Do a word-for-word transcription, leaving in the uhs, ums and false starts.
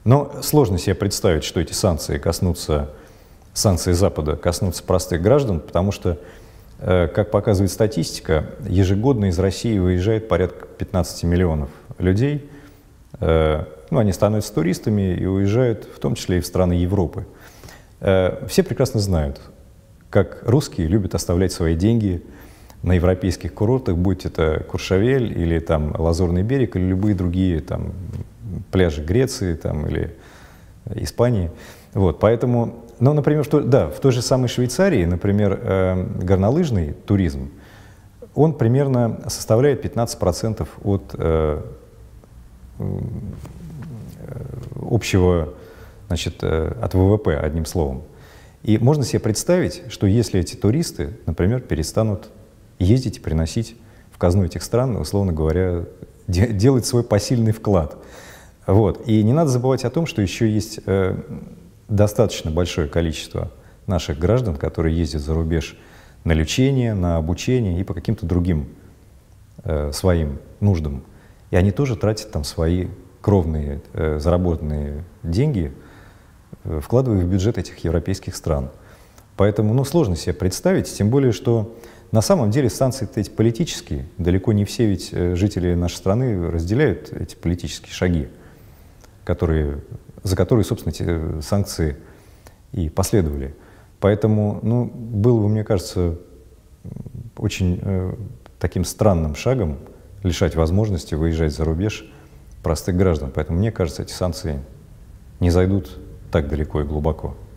Но сложно себе представить, что эти санкции коснутся, санкции Запада коснутся простых граждан, потому что, как показывает статистика, ежегодно из России выезжает порядка пятнадцати миллионов людей. Ну, они становятся туристами и уезжают, в том числе и в страны Европы. Все прекрасно знают, как русские любят оставлять свои деньги на европейских курортах, будь это Куршавель или там Лазурный берег, или любые другие там пляжи Греции там, или Испании. Вот, поэтому, ну, например, в той, да, в той же самой Швейцарии, например, э, горнолыжный туризм, он примерно составляет пятнадцать процентов от э, общего, значит, от ВВП, одним словом. И можно себе представить, что если эти туристы, например, перестанут ездить и приносить в казну этих стран, условно говоря, де делать свой посильный вклад. Вот. И не надо забывать о том, что еще есть э, достаточно большое количество наших граждан, которые ездят за рубеж на лечение, на обучение и по каким-то другим э, своим нуждам. И они тоже тратят там свои кровные э, заработанные деньги, э, вкладывая в бюджет этих европейских стран. Поэтому, ну, сложно себе представить, тем более, что на самом деле санкции-то эти политические. Далеко не все ведь э, жители нашей страны разделяют эти политические шаги, которые, за которые, собственно, эти санкции и последовали. Поэтому, ну, было бы, мне кажется, очень э, таким странным шагом лишать возможности выезжать за рубеж простых граждан. Поэтому, мне кажется, эти санкции не зайдут так далеко и глубоко.